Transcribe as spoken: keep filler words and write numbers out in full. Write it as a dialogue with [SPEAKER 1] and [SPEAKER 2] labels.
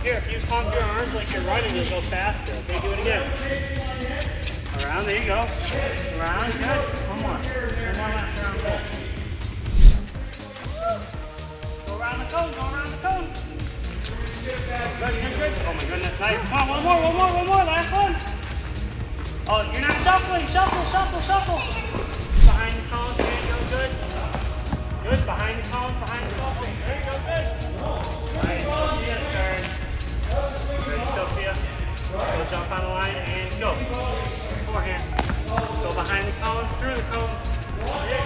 [SPEAKER 1] Here, if you pump your arms like you're running, you'll go faster. Okay, do it again. Around, there you go. Around, good. One more. One more left around, go. Go around the cone, go around the cone. Good, good, good. Oh my goodness, nice. Come on, one more, one more, one more, last one. Oh, you're not shuffling, shuffle, shuffle, shuffle. Behind the cone, there you go, good. Good, behind the cone, behind the cone. There you go, good. Right, Sophia, turn. Ready, Sophia. Go jump on the line and go. Forehand. Go behind the cone, through the cones.